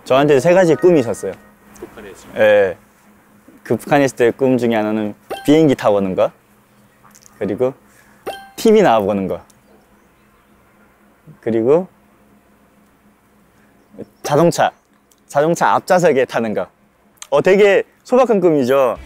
저한테 세 가지 꿈이 있었어요. 북한에 있을 때? 예. 그 북한에 있을 때 꿈 중에 하나는 비행기 타보는 거, 그리고 TV 나와보는 거, 그리고 자동차 앞좌석에 타는 거. 되게 소박한 꿈이죠.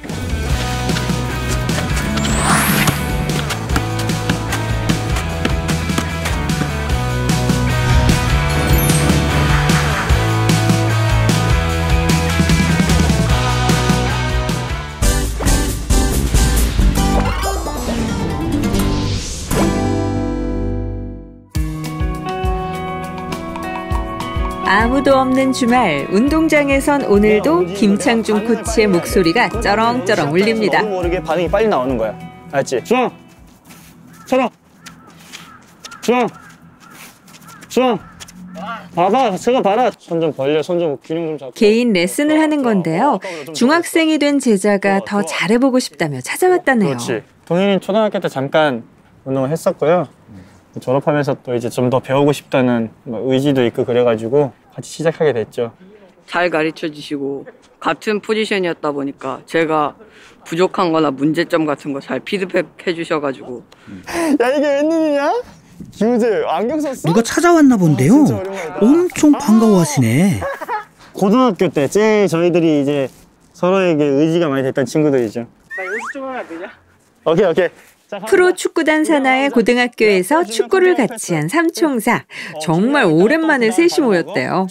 아무도 없는 주말, 운동장에선 오늘도 김창준 코치의 목소리가 쩌렁쩌렁 울립니다. 너무 모르게 반응이 빨리 나오는 거야. 알지? 중앙! 천원! 중앙! 봐봐, 제가 봐라. 손 좀 벌려, 손 좀 균형 좀 잡고. 개인 레슨을 하는 건데요. 중학생이 된 제자가 더 잘해보고 싶다며 찾아왔다네요. 그렇지. 동현이는 초등학교 때 잠깐 운동을 했었고요. 졸업하면서 또 이제 좀 더 배우고 싶다는 의지도 있고 그래가지고 같이 시작하게 됐죠. 잘 가르쳐 주시고 같은 포지션이었다 보니까 제가 부족한 거나 문제점 같은 거 잘 피드백해 주셔가지고. 야, 이게 웬일이냐? 김우재 안경 썼어? 누가 찾아왔나 본데요. 엄청 반가워하시네. 고등학교 때 제일 저희들이 이제 서로에게 의지가 많이 됐던 친구들이죠. 나 연습 좀 하면 안 되냐? 오케이. 프로 축구단 산하의 고등학교에서 축구를 같이 한 삼총사. 정말 오랜만에 셋이 모였대요.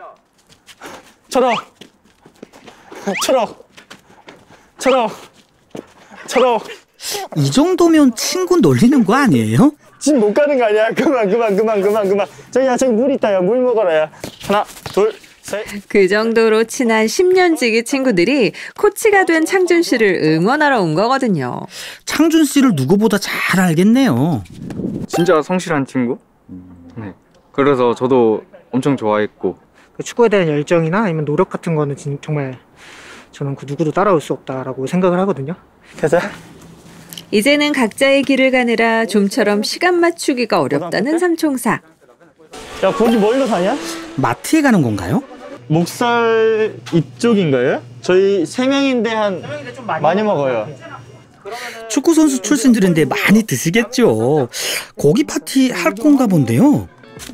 초록. 이 정도면 친구 놀리는 거 아니에요? 집 못 가는 거 아니야? 그만. 저기 물 있다. 야, 물 먹어라. 야. 하나, 둘, 셋. 그 정도로 친한 10년지기 친구들이 코치가 된 창준 씨를 응원하러 온 거거든요. 창준 씨를 누구보다 잘 알겠네요. 진짜 성실한 친구? 네. 그래서 저도 엄청 좋아했고. 그 축구에 대한 열정이나 아니면 노력 같은 거는 정말 저는 그 누구도 따라올 수 없다라고 생각을 하거든요. 가자. 이제는 각자의 길을 가느라 좀처럼 시간 맞추기가 어렵다는 삼총사. 야, 거기 뭘로 사냐? 마트에 가는 건가요? 목살 이쪽인가요? 저희 3명인데 많이 먹어요. 축구 선수 출신들인데 많이 드시겠죠. 고기 파티 할 건가 본데요.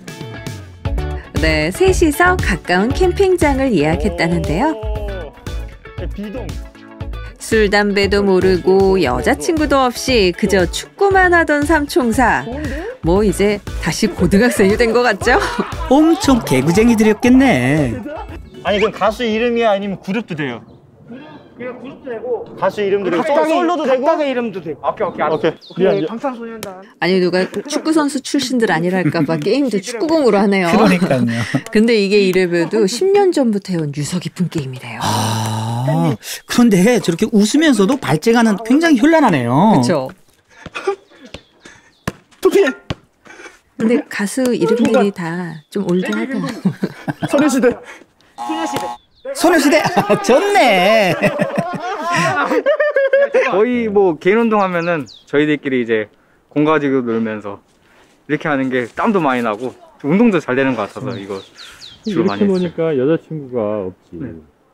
네, 셋이서 가까운 캠핑장을 예약했다는데요. 비동. 술, 담배도 모르고 여자친구도 없이 그저 축구만 하던 삼총사. 뭐 이제 다시 고등학생이 된 것 같죠? 엄청 개구쟁이들이었겠네. 아니, 그럼 가수 이름이야? 아니면 그룹도 돼요? 그냥 그룹도 되고 가수 이름도 되고 솔로도 되고? 각각의 이름도 되고. 오케이. 방탄소년단. 아니, 누가 축구선수 출신들 아니랄까 봐 게임도 축구공으로 하네요. 그러니까요. 근데 이게 이래봬도 10년 전부터 해온 유서 깊은 게임이래요. 그런데 저렇게 웃으면서도 발재가는 굉장히 현란하네요. 그렇죠. 토피해. 근데 가수 이름들이 다 좀 올드하다. 소녀시대. 소녀시대. 좋네. 거의 뭐 개인 운동하면은 저희들끼리 이제 공 가지고 놀면서 이렇게 하는 게 땀도 많이 나고 운동도 잘 되는 것 같아서 이거 주로 많이 했어요. 이렇게 보니까 여자친구가 없지. 네.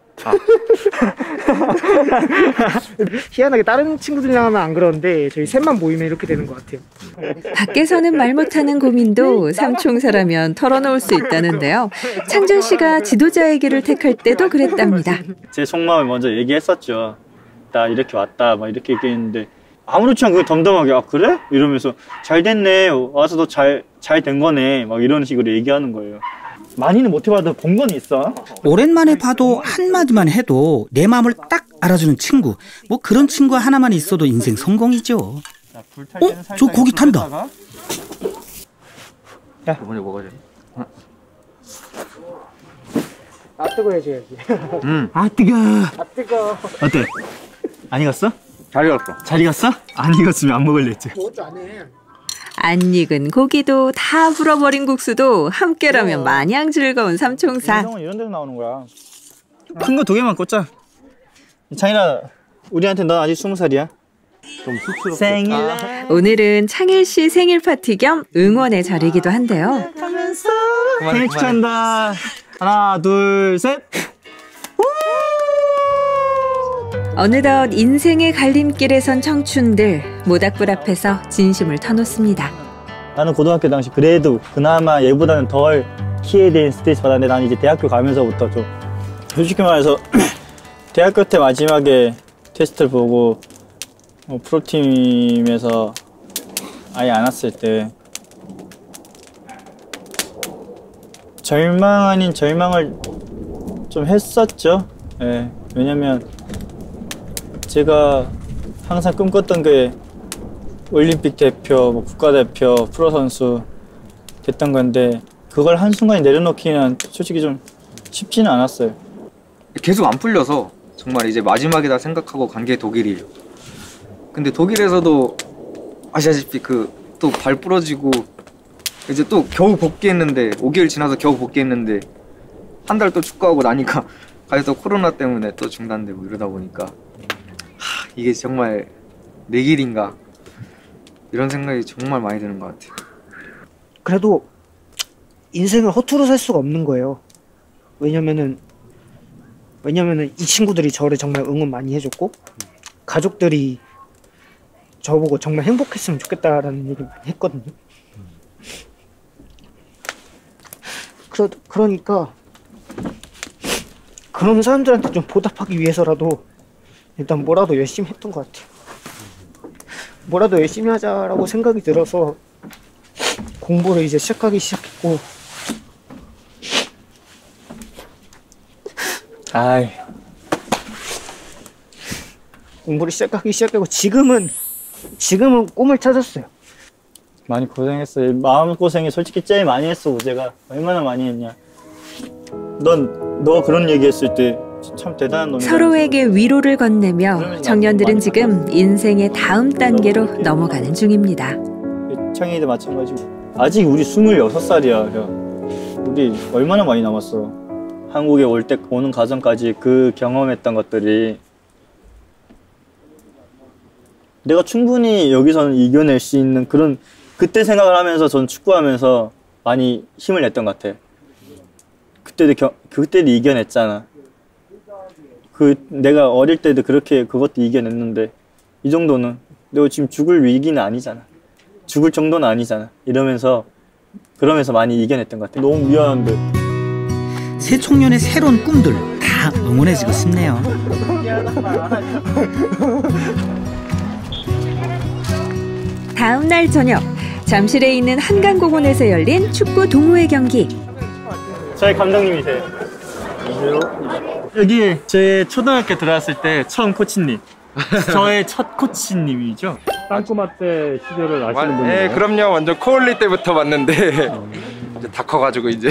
희한하게 다른 친구들이랑 하면 안 그러는데 저희 셋만 모이면 이렇게 되는 것 같아요. 밖에서는 말 못하는 고민도 삼총사라면 털어놓을 수 있다는데요. 창준 씨가 지도자의 길을 택할 때도 그랬답니다. 제 속마음을 먼저 얘기했었죠. 나 이렇게 왔다 막 이렇게 얘기했는데 아무렇지 않게 덤덤하게 아 그래? 이러면서 잘 됐네. 와서 너 잘 된 거네. 막 이런 식으로 얘기하는 거예요. 많이는 못 해봐도 본 건 있어. 오랜만에 봐도 한마디만 해도 내 마음을 딱 알아주는 친구. 뭐 그런 친구 하나만 있어도 인생 성공이죠. 저 고기 탄다. 야, 먼저 먹어줘. 아 뜨거 해줘야지. 아 뜨거. 아 뜨거. 어때? 안 익었어? 잘 익었어. 잘 익었어? 안 익었으면 안 먹을래 했지. 그것도 안 해. 안 익은 고기도 다 불어버린 국수도 함께라면 마냥 즐거운 삼총사. 이런 데서 나오는 거야. 큰 거 2개만 꽂자. 창일아, 우리한테 너 아직 20살이야. 좀 쑥스럽게. 생일날. 오늘은 창일 씨 생일 파티 겸 응원의 자리이기도 한데요. 생일 축하한다. 하나, 둘, 셋. 어느덧 인생의 갈림길에 선 청춘들 모닥불 앞에서 진심을 터놓습니다. 나는 고등학교 당시 그래도 그나마 얘보다는 덜 키에 대한 스트레스 받았는데 나는 이제 대학교 가면서부터 좀 솔직히 말해서 대학교 때 마지막에 테스트를 보고 프로팀에서 아예 안 왔을 때 절망 아닌 절망을 좀 했었죠. 예, 왜냐면 제가 항상 꿈꿨던 게 올림픽 대표, 뭐 국가대표, 프로선수 됐던 건데 그걸 한순간에 내려놓기는 솔직히 좀 쉽지는 않았어요. 계속 안 풀려서 정말 이제 마지막이다 생각하고 간 게 독일이에요. 근데 독일에서도 아시다시피 또 발 부러지고 이제 또 겨우 복귀했는데 5개월 지나서 겨우 복귀했는데 한 달 또 축구하고 나니까 갑자기 또 코로나 때문에 또 중단되고 이러다 보니까 이게 정말 내 길인가 이런 생각이 정말 많이 드는 것 같아요. 그래도 인생을 허투루 살 수가 없는 거예요. 왜냐면은 이 친구들이 저를 정말 응원 많이 해줬고 가족들이 저보고 정말 행복했으면 좋겠다라는 얘기 많이 했거든요. 그러니까 그런 사람들한테 좀 보답하기 위해서라도 일단 뭐라도 열심히 했던 것 같아요. 뭐라도 열심히 하자라고 생각이 들어서 공부를 이제 시작했고 공부를 시작하고 지금은 꿈을 찾았어요. 많이 고생했어요. 마음고생이 솔직히 제일 많이 했어. 우재가 얼마나 많이 했냐. 너 그런 얘기 했을 때 참 대단한 놈이야. 서로에게 위로를 건네며 청년들은 지금 인생의 다음 단계로 넘어가는 중입니다. 창희도 마찬가지고. 아직 우리 26살이야. 우리 얼마나 많이 남았어. 한국에 오는 과정까지 그 경험했던 것들이 내가 충분히 여기서는 이겨낼 수 있는 그런 그때 생각을 하면서 전 축구하면서 많이 힘을 냈던 것 같아. 그때도 이겨냈잖아. 내가 어릴 때도 그것도 이겨냈는데 이 정도는 내가 지금 죽을 위기는 아니잖아. 죽을 정도는 아니잖아. 그러면서 많이 이겨냈던 것 같아. 너무 미안한데. 새 청년의 새로운 꿈들 다 응원해주고 싶네요. 다음 날 저녁 잠실에 있는 한강공원에서 열린 축구 동호회 경기. 저희 감독님이세요. 여기 제 초등학교 들어왔을 때 처음 코치님. 저의 첫 코치님이죠. 땅꼬마 때 시절을 아시는 분이에요? 네, 그럼요. 완전 코올리 때부터 봤는데 이제 다 커가지고 이제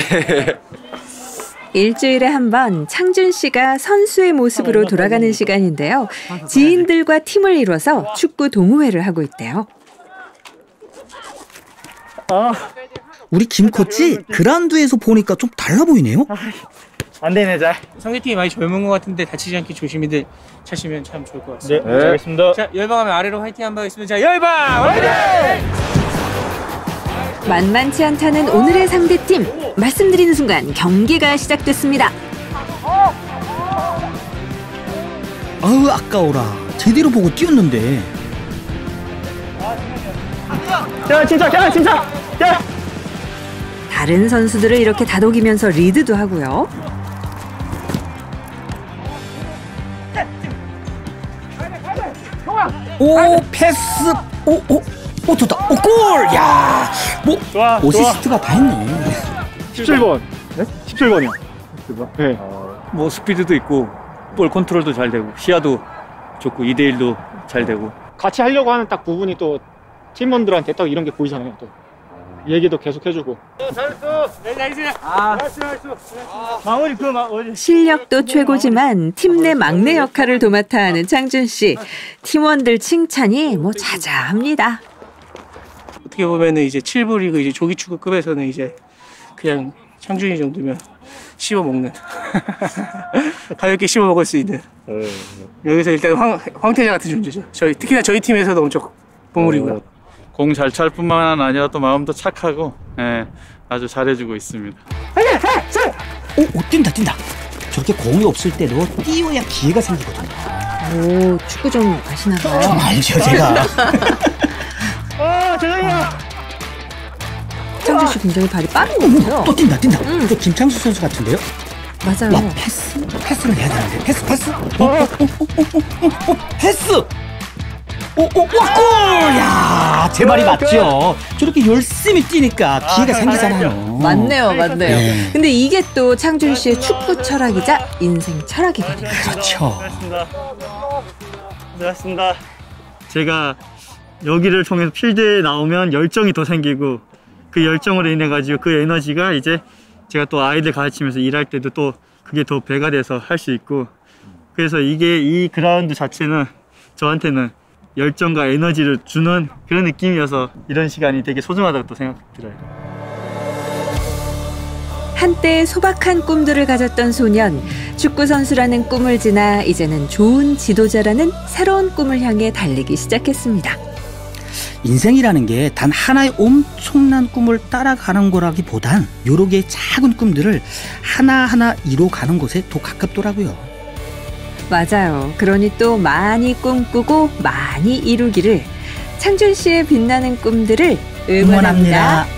일주일에 한 번 창준 씨가 선수의 모습으로 돌아가는 시간인데요. 지인들과 팀을 이뤄서 축구 동호회를 하고 있대요. 우리 김 코치 그라운드에서 보니까 좀 달라 보이네요. 안 되네, 잘. 상대팀이 많이 젊은 것 같은데 다치지 않게 조심히들 차시면 참 좋을 것 같습니다. 네, 알겠습니다. 자, 열방하면 아래로 화이팅 한번 하겠습니다. 자, 열방! 화이팅! 만만치 않다는 오늘의 상대팀. 말씀드리는 순간 경기가 시작됐습니다. 아우 아까워라. 제대로 보고 뛰었는데. 야, 진짜. 야! 다른 선수들을 이렇게 다독이면서 리드도 하고요. 오 패스. 오 좋다. 오 골. 야. 뭐 좋아. 어시스트가 다 했네. 17번. 네? 17번이요. 네. 뭐 스피드도 있고 볼 컨트롤도 잘 되고 시야도 좋고 2대1도 잘 되고 같이 하려고 하는 딱 부분이 또 팀원들한테 딱 이런 게 보이잖아요. 또 얘기도 계속 해주고. 실력도 최고지만 팀 내 막내 역할을 도맡아 하는 창준 씨. 팀원들 칭찬이 뭐 자자합니다. 어떻게 보면은 이제 7부 리그 이제 조기축구급에서는 이제 그냥 창준이 정도면 씹어먹는 가볍게 씹어먹을 수 있는 여기서 일단 황태자 같은 존재죠. 특히나 저희 팀에서도 엄청 보물이고요. 공 잘 찰 뿐만 아니라 또 마음도 착하고 아주 잘해주고 있습니다. 뛴다. 저렇게 공이 없을 때도 뛰어야 기회가 생기거든요. 오, 축구 좀 아시나 봐요. 좀 알죠, 제가. 창준 씨 굉장히 발이 빠른 것 같아요. 또 뛴다. 또 김창수 선수 같은데요? 맞아요. 와, 패스는 해야 되는데. 패스. 패스! 골! 야, 제 말이 맞죠? 저렇게 열심히 뛰니까 기회가 생기잖아요. 맞네요. 네. 근데 이게 또 창준 씨의 축구 철학이자 인생 철학이거든요. 그렇죠. 고생하셨습니다. 제가 여기를 통해서 필드에 나오면 열정이 더 생기고 그 열정으로 인해 가지고 그 에너지가 이제 제가 또 아이들 가르치면서 일할 때도 또 그게 더 배가 돼서 할 수 있고 그래서 이게 이 그라운드 자체는 저한테는 열정과 에너지를 주는 그런 느낌이어서 이런 시간이 되게 소중하다고 또 생각 들어요. 한때 소박한 꿈들을 가졌던 소년, 축구 선수라는 꿈을 지나 이제는 좋은 지도자라는 새로운 꿈을 향해 달리기 시작했습니다. 인생이라는 게 단 하나의 엄청난 꿈을 따라가는 거라기보단 여러 개의 작은 꿈들을 하나하나 이뤄가는 것에 더 가깝더라고요. 맞아요. 그러니 또 많이 꿈꾸고 많이 이루기를 창준 씨의 빛나는 꿈들을 응원합니다.